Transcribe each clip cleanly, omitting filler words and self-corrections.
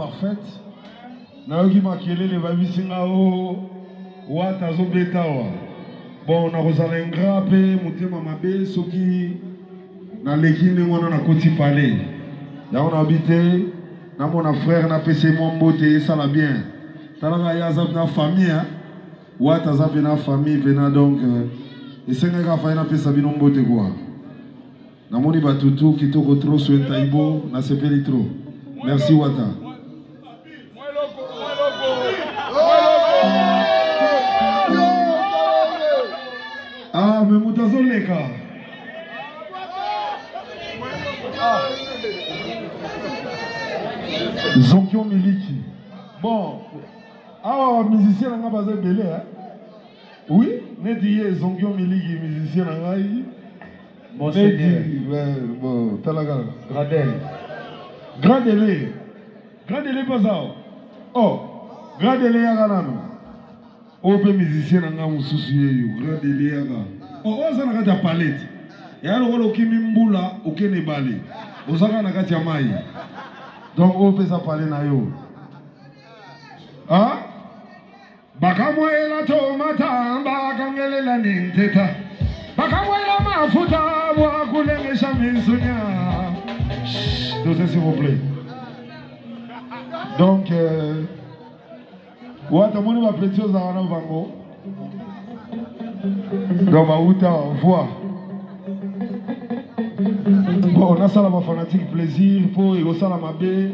parfaite. Naoki makele le babisinga o wata zo betawa. Bon na rozala ngrape mutema mabe soki na lekine ngona na koti palais. Ya on habité na mon frère na pese mombote ça la bien. Talaka ya zap na famille hein. Wata zap na famille pena donc et senga ka fa na pesa binombote quoi. Na moni batutu kitoko trop so entaibo na sepeli trop. Merci Wata. Ah, mais Moutazo Leka. Zonkion Miliki. Bon. Ah, musicien n'a pas besoin de hein? Oui, n'est dit Zonkion Miliki, musicien n'a pas eu. Bon, c'est bon, t'as la gare. Gradel. Gradele. Gradele pas ça. Oh, Gradele à Galano. Ope musicien n'a pas souci. Gradele à Galano. Oh, ça n'a pas de palette. Et alors, on a mbula, ok, ne balé. Osaka n'a pas de maï. Donc, on peut ça parler na yo. Ah? Bakamwela tomata, bakamwela ninteta. Bakamwela mafuta, wakulengesha mizunya. Dosez s'il vous plaît. Donc, Wata moni va précieux à wana bango. Donc, Bauta, voix. Bon, on a ça là, ma fanatique plaisir pour et ça là, ma bé.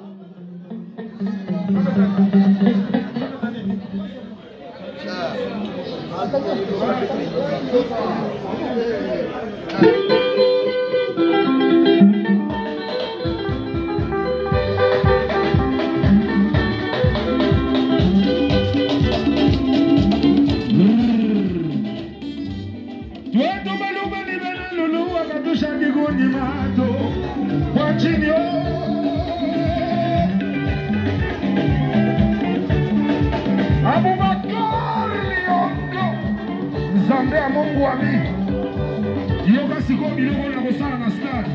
Zambé à Mungu ami. Yoga siko biloko na kosala na stade.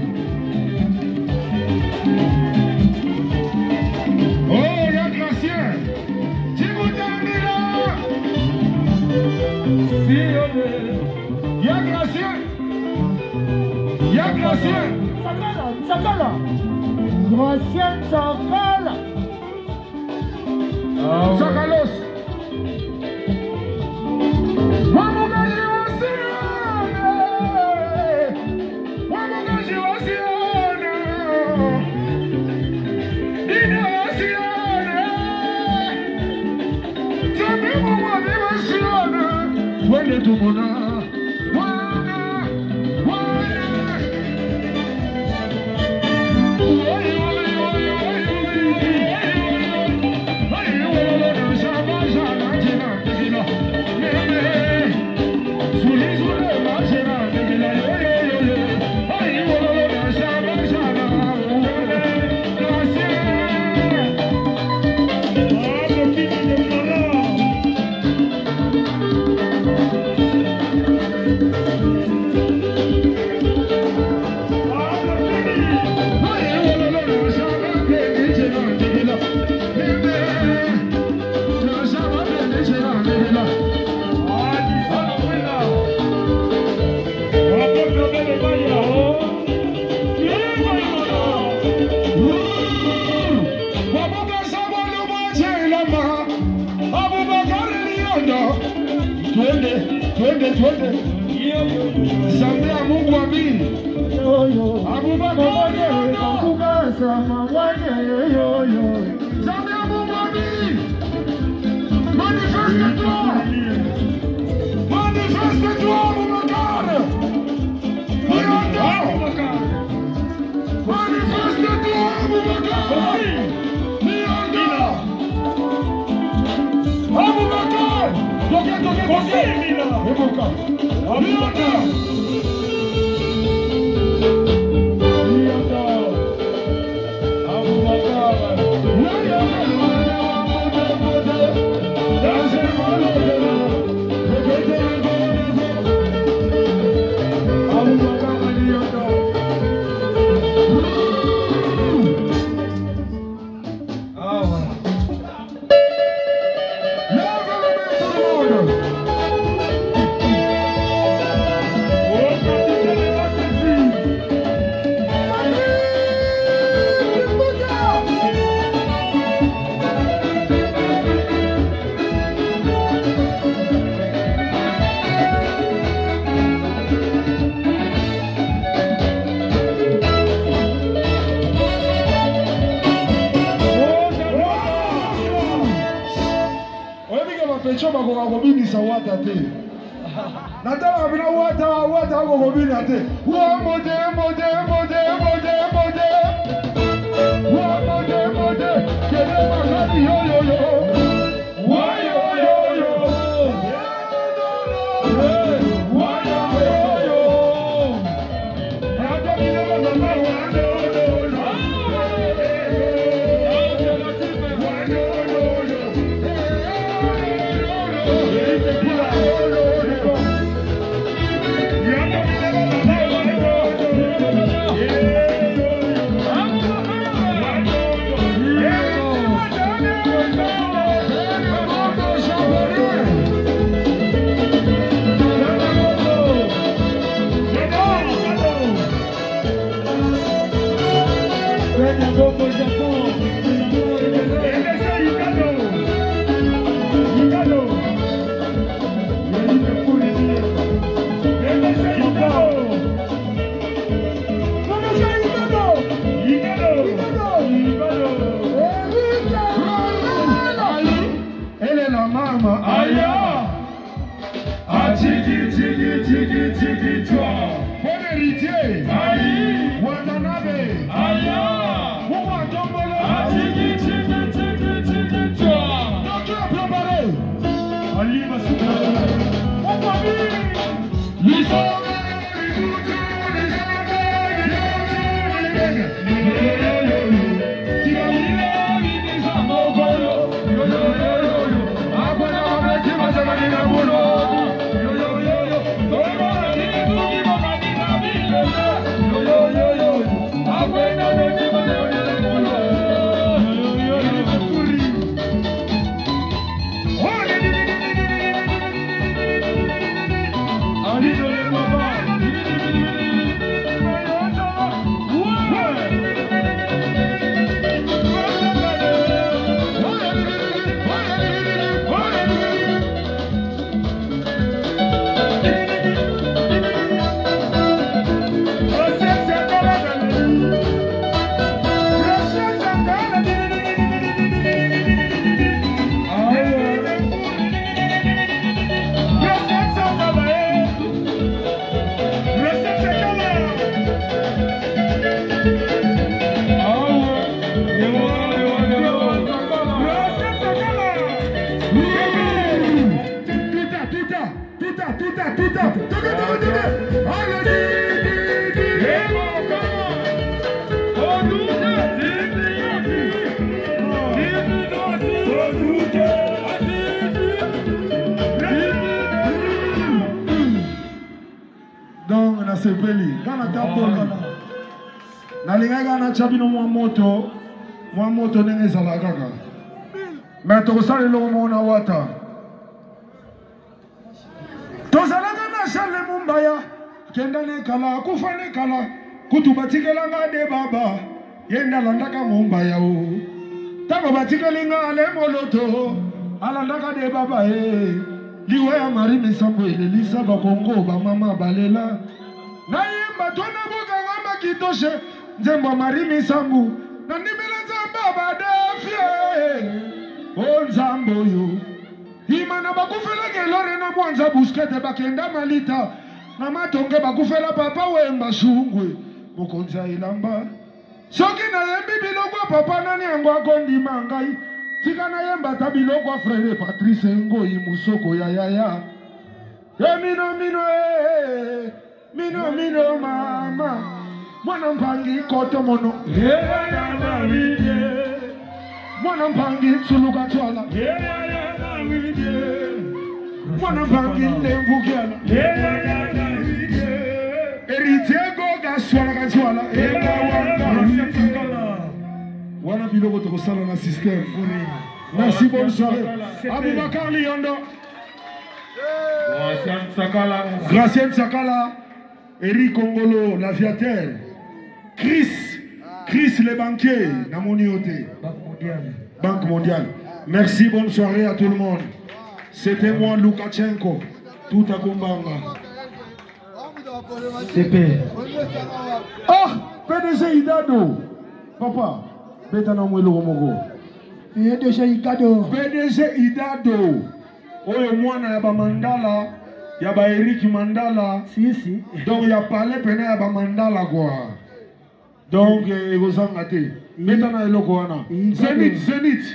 Oh, ya Gracien. Chibutandila. Ya Gracien. Ya Gracien. Sakala. Gracien Sakala. Sakalos. Zambé à Mungu ami. Abubakar Zambé à Mungu ami. Manifeste-toi. Manifeste-toi, Abubakar. Manifeste-toi, Abubakar. Abubakar. becho bakoka kobinisa wata te. Natala bina wata kokobina te. Wa mode. Wa mode. Kele makani yo. Wa yo. Moto nenge zalakaka. Mais tosali longo na wata. Tozalaka na Charles Mumbaya. Kendane kala kufane kala. Kutubatikela ngade baba. Yenda landaka Mumbaya o. Tango batikelinga ale moloto. Alandaka de baba Liwe ya mari misambo elelisa bakongo ba mama balela. Na yemba tona boka ngamba kitoshe. Nzembo mari misambo. Nanimela baba defie onzambo yo imana bakufela kelore na mwanza buskete bakenda malita na matonge bakufela papa wemba shungwe mokonza ilamba soki na yembi biloko papa nani yango akondima ngai tika na yemba ta biloko frère Patrice Ngoi musoko ya mino mama Mwana mpangi koto mono Mwana mpangi tsuluka twala Mwana mpangi nembukiala Eritiego gaswala gaswala Wana biloko tokosala na système. Merci, bonne soirée. Aboubakar Liondo Gracien Sakala Eric Congolo, l'aviateur Chris le banquier, Namoniote, Banque mondiale. Merci, bonne soirée à tout le monde. C'était moi, Lukashenko, tout à Kumbanga. Ah, PDG Idado. Papa, Betana Mwelo Mogo. PDG Idado. Oyo mwana ya ba Mandala, ya ba Eric Mandala. Si. Donc ya parlé pena ya ba Mandala quoi. Donc ekozanga te. Metana eloko wana. Zenith.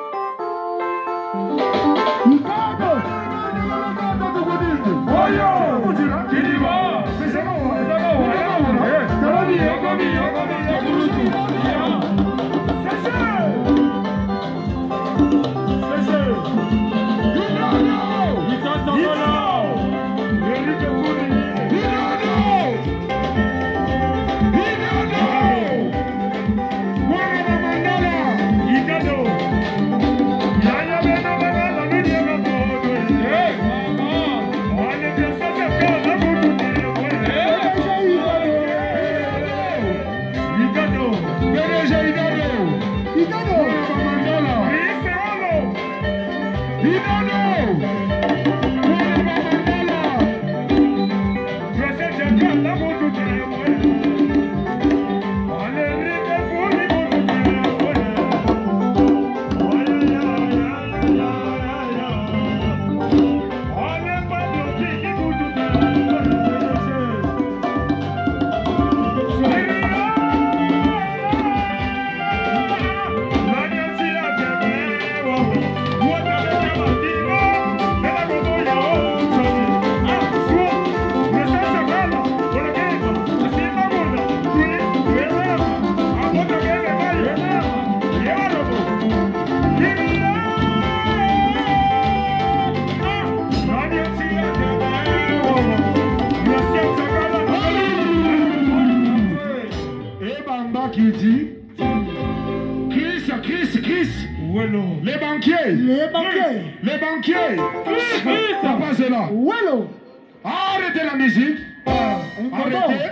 Les banquiers. Papa, c'est là. Arrêtez la musique. Arrêtez.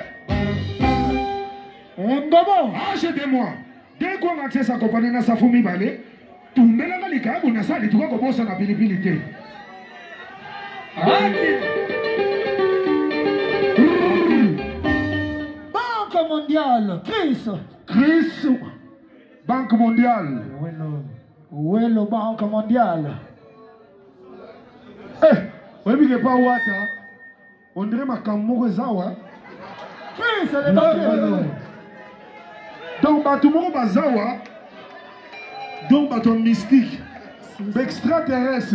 Achetez-moi. Dès qu'on a fait sa compagnie dans sa famille, tout le monde a dit que ça, il doit commencer à pilipilité. Banque mondiale. Chris. Banque mondiale. Wello, Banque mondiale. Oui, mais pas Wata. On dirait ma Kamoro Zawa. Chris, elle est banquier. Donc, tout le monde va Zawa. Donc, ton mystique. Extraterrestre.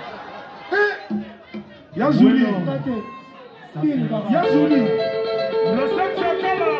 Yazouli. Yazouli. Le Saint-Chakala.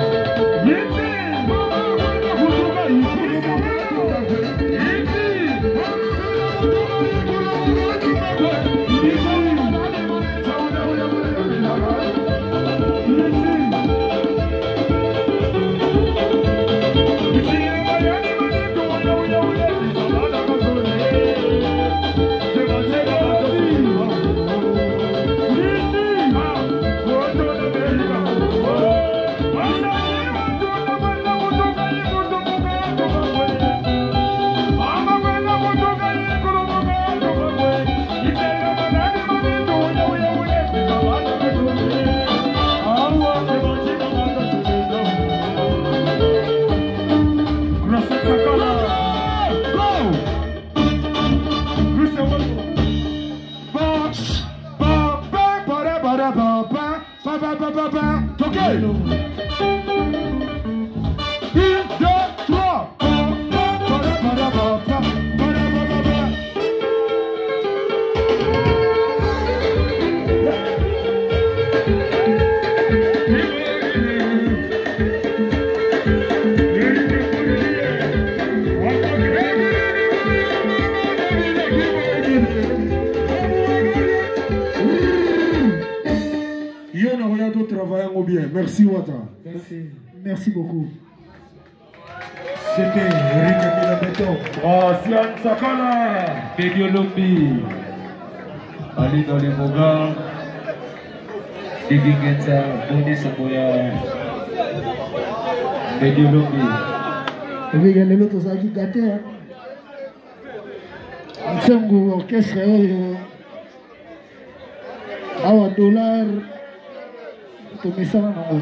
Merci Wata. Merci beaucoup. C'était Eric Béton. Gracian Sakala. Medio Lombi. Ali Noli Moga. Divingenza. Boni Samoya. Medio Lombi. Oui, il y a les autres agiteurs. Nsangu orchestre awa dollar. Tomesana nango.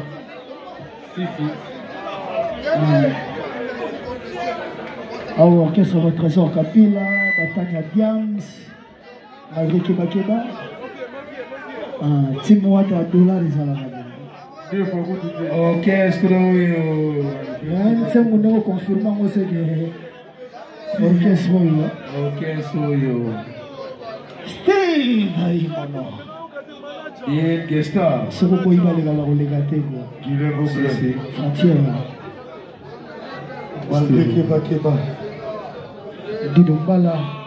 Awa orchestre Trésor Kapila, Batania Diams, malgré Keba. Timouata dollar is à orchestre c'est mon nom confirmant moi c'est que orchestre Steve aïe mon nom il gesta ce que vous pouvez aller dans la relégate quoi il est repressé frontière malgré Keba Didombala